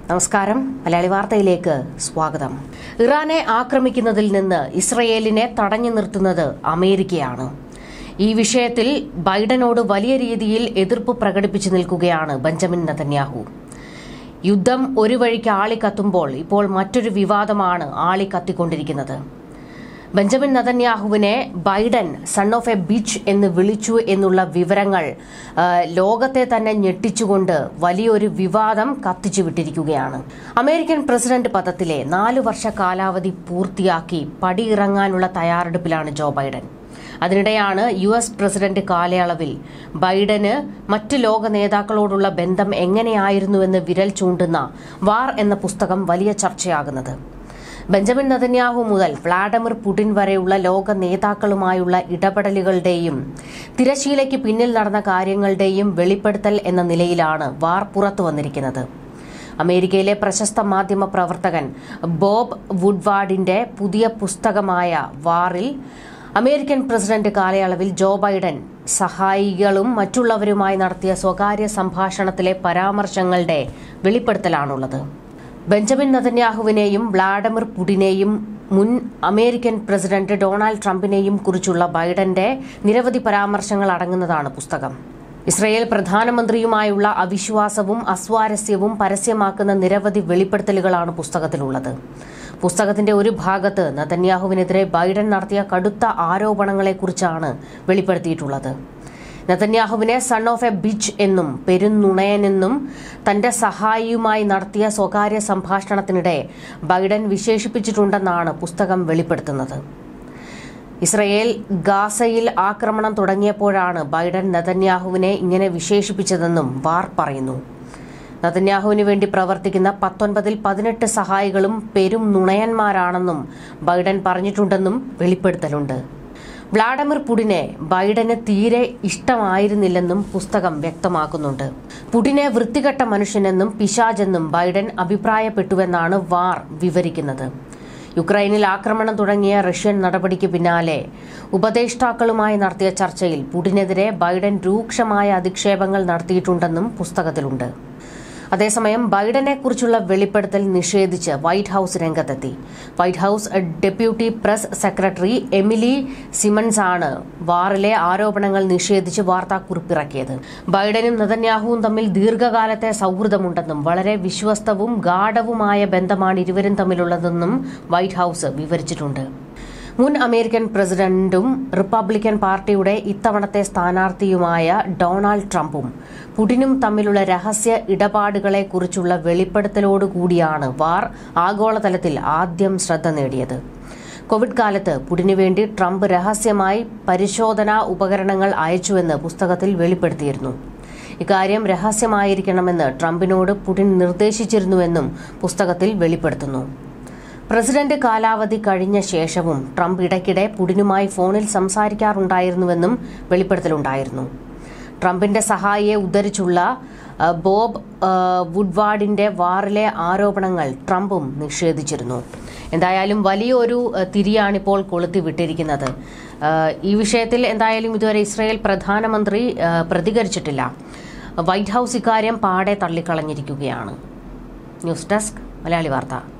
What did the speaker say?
നമസ്കാരം. മലയാളി വാർത്തയിലേക്ക് സ്വാഗതം. ഇറാനെ ആക്രമിക്കുന്നതിൽ നിന്ന് ഇസ്രയേലിനെ തടഞ്ഞു നിർത്തുന്നത് അമേരിക്കയാണ്. ഈ വിഷയത്തിൽ ബൈഡനോട് വലിയ രീതിയിൽ എതിർപ്പ് പ്രകടിപ്പിച്ചു നിൽക്കുകയാണ് ബെഞ്ചമിൻ നെതന്യാഹു. യുദ്ധം ഒരു വഴിക്ക് ആളിക്കത്തുമ്പോൾ ഇപ്പോൾ മറ്റൊരു വിവാദമാണ് ആളിക്കത്തിക്കൊണ്ടിരിക്കുന്നത്. ബെഞ്ചമിൻ നെതന്യാഹുവിനെ Biden son of a bitch എന്ന് വിളിച്ചു എന്നുള്ള വിവരങ്ങൾ ലോകത്തെ തന്നെ ഞെട്ടിച്ചുകൊണ്ട് വലിയൊരു വിവാദം കത്തിച്ചുവിട്ടിരിക്കുകയാണ്. അമേരിക്കൻ പ്രസിഡന്റ് പദത്തിലെ 4 വർഷ കാലാവധി പൂർത്തിയാക്കി പടിയിറങ്ങാനുള്ള തയ്യാറെടുപ്പിലാണ് ജോ ബൈഡൻ. അതിനിടെയാണ് US പ്രസിഡന്റ് കാലയളവിൽ ബൈഡന് മറ്റ് ലോക നേതാക്കളോടുള്ള ബന്ധം എങ്ങനെയായിരുന്നുവെന്ന് വിരൽ ചൂണ്ടുന്ന വാർ എന്ന പുസ്തകം വലിയ ചർച്ചയാകുന്നത്. ബെഞ്ചമിൻ നെതന്യാഹു മുതൽ വ്ളാഡിമിർ പുടിൻ വരെയുള്ള ലോക നേതാക്കളുമായുള്ള ഇടപെടലുകളുടെയും തിരശ്ശീലയ്ക്ക് പിന്നിൽ നടന്ന കാര്യങ്ങളുടെയും വെളിപ്പെടുത്തൽ എന്ന നിലയിലാണ് വാർ പുറത്തു വന്നിരിക്കുന്നത്. അമേരിക്കയിലെ പ്രശസ്ത മാധ്യമ പ്രവർത്തകൻ ബോബ് വുഡ്വാർഡിന്റെ പുതിയ പുസ്തകമായ വാറിൽ അമേരിക്കൻ പ്രസിഡന്റ് കാലയളവിൽ ജോ ബൈഡൻ സഹായികളും മറ്റുള്ളവരുമായി നടത്തിയ സ്വകാര്യ സംഭാഷണത്തിലെ പരാമർശങ്ങളുടെ വെളിപ്പെടുത്തലാണുള്ളത്. ബെഞ്ചമിൻ നെതന്യാഹുവിനെയും വ്ളാഡിമിർ പുടിനെയും മുൻ അമേരിക്കൻ പ്രസിഡന്റ് ഡൊണാൾഡ് ട്രംപിനെയും കുറിച്ചുള്ള ബൈഡന്റെ നിരവധി പരാമർശങ്ങൾ അടങ്ങുന്നതാണ് പുസ്തകം. ഇസ്രയേൽ പ്രധാനമന്ത്രിയുമായുള്ള അവിശ്വാസവും അസ്വാരസ്യവും പരസ്യമാക്കുന്ന നിരവധി വെളിപ്പെടുത്തലുകളാണ് പുസ്തകത്തിലുള്ളത്. പുസ്തകത്തിന്റെ ഒരു ഭാഗത്ത് നെതന്യാഹുവിനെതിരെ ബൈഡൻ നടത്തിയ കടുത്ത ആരോപണങ്ങളെക്കുറിച്ചാണ് വെളിപ്പെടുത്തിയിട്ടുള്ളത്. നെതന്യാഹുവിനെ സൺ ഓഫ് എ ബിച്ച് എന്നും പെരുന്നുണയനെന്നും തന്റെ സഹായിയുമായി നടത്തിയ സ്വകാര്യ സംഭാഷണത്തിനിടെ ബൈഡൻ വിശേഷിപ്പിച്ചിട്ടുണ്ടെന്നാണ് പുസ്തകം വെളിപ്പെടുത്തുന്നത്. ഇസ്രയേൽ ഗാസയിൽ ആക്രമണം തുടങ്ങിയപ്പോഴാണ് ബൈഡൻ നെതന്യാഹുവിനെ ഇങ്ങനെ വിശേഷിപ്പിച്ചതെന്നും വാർ പറയുന്നു. നെതന്യാഹുവിന് വേണ്ടി പ്രവർത്തിക്കുന്ന 19-ൽ 18 സഹായികളും പെരും നുണയന്മാരാണെന്നും ബൈഡൻ പറഞ്ഞിട്ടുണ്ടെന്നും വെളിപ്പെടുത്തലുണ്ട്. വ്ളാഡിമിർ പുടിനെ ബൈഡന് തീരെ ഇഷ്ടമായിരുന്നില്ലെന്നും പുസ്തകം വ്യക്തമാക്കുന്നുണ്ട്. പുടിനെ വൃത്തികെട്ട മനുഷ്യനെന്നും പിശാചെന്നും ബൈഡൻ അഭിപ്രായപ്പെട്ടുവെന്നാണ് വാർ വിവരിക്കുന്നത്. യുക്രൈനിൽ ആക്രമണം തുടങ്ങിയ റഷ്യൻ നടപടിക്ക് പിന്നാലെ ഉപദേഷ്ടാക്കളുമായി നടത്തിയ ചർച്ചയിൽ പുടിനെതിരെ ബൈഡൻ രൂക്ഷമായ അധിക്ഷേപങ്ങൾ നടത്തിയിട്ടുണ്ടെന്നും പുസ്തകത്തിലുണ്ട്. അതേസമയം ബൈഡനെക്കുറിച്ചുള്ള വെളിപ്പെടുത്തൽ നിഷേധിച്ച് വൈറ്റ് ഹൌസ് രംഗത്തെത്തി. White House deputy press secretary Emily Simmons ആണ് വാറിലെ ആരോപണങ്ങൾ നിഷേധിച്ച് വാർത്താക്കുറിപ്പിറക്കിയത്. ബൈഡനും നെതന്യാഹുവും തമ്മിൽ ദീർഘകാലത്തെ സൌഹൃദമുണ്ടെന്നും വളരെ വിശ്വസ്തവും ഗാഢവുമായ ബന്ധമാണ് ഇരുവരും തമ്മിലുള്ളതെന്നും വൈറ്റ് ഹൌസ് വിവരിച്ചിട്ടുണ്ട്. മുൻ അമേരിക്കൻ പ്രസിഡന്റും റിപ്പബ്ലിക്കൻ പാർട്ടിയുടെ ഇത്തവണത്തെ സ്ഥാനാർത്ഥിയുമായ ഡൊണാൾഡ് ട്രംപും പുടിനും തമ്മിലുള്ള രഹസ്യ ഇടപാടുകളെക്കുറിച്ചുള്ള വെളിപ്പെടുത്തലോടുകൂടിയാണ് വാർ ആഗോളതലത്തിൽ ആദ്യം ശ്രദ്ധ നേടിയത്. കോവിഡ് കാലത്ത് പുടിനു വേണ്ടി ട്രംപ് രഹസ്യമായി പരിശോധനാ ഉപകരണങ്ങൾ അയച്ചുവെന്ന് പുസ്തകത്തിൽ വെളിപ്പെടുത്തിയിരുന്നു. ഇക്കാര്യം രഹസ്യമായിരിക്കണമെന്ന് ട്രംപിനോട് പുടിൻ നിർദ്ദേശിച്ചിരുന്നുവെന്നും പുസ്തകത്തിൽ വെളിപ്പെടുത്തുന്നു. പ്രസിഡന്റ് കാലാവധി കഴിഞ്ഞ ശേഷവും ട്രംപ് ഇടയ്ക്കിടെ പുടിനുമായി ഫോണിൽ സംസാരിക്കാറുണ്ടായിരുന്നുവെന്നും വെളിപ്പെടുത്തലുണ്ടായിരുന്നു. ട്രംപിന്റെ സഹായിയെ ഉദ്ധരിച്ചുള്ള ബോബ് വുഡ്വാർഡിന്റെ വാറിലെ ആരോപണങ്ങൾ ട്രംപും നിഷേധിച്ചിരുന്നു. എന്തായാലും വലിയൊരു തിരിയാണിപ്പോൾ കൊളുത്തിവിട്ടിരിക്കുന്നത്. ഈ വിഷയത്തിൽ എന്തായാലും ഇതുവരെ ഇസ്രായേൽ പ്രധാനമന്ത്രി പ്രതികരിച്ചിട്ടില്ല. വൈറ്റ് ഹൌസ് ഇക്കാര്യം പാടെ തള്ളിക്കളഞ്ഞിരിക്കുകയാണ്. ന്യൂസ് ഡെസ്ക് മലയാളി വാർത്ത.